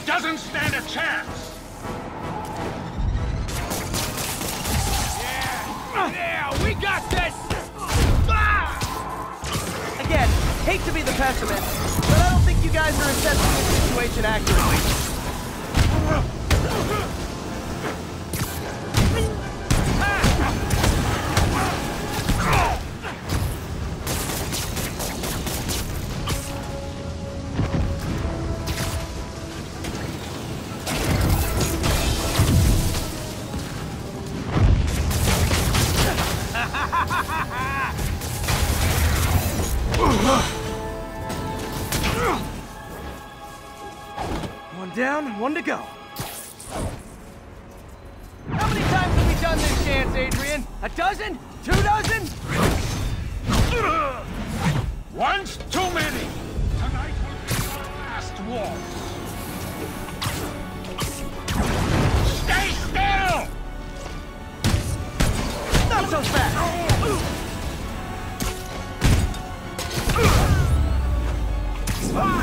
doesn't stand a chance! Yeah, we got this! Again, hate to be the pessimist, but I don't think you guys are assessing the situation accurately. One down, one to go. How many times have we done this dance, Adrian? A dozen? 2 dozen? One's too many! Tonight will be our last waltz! Stay still! Not so fast! Ah!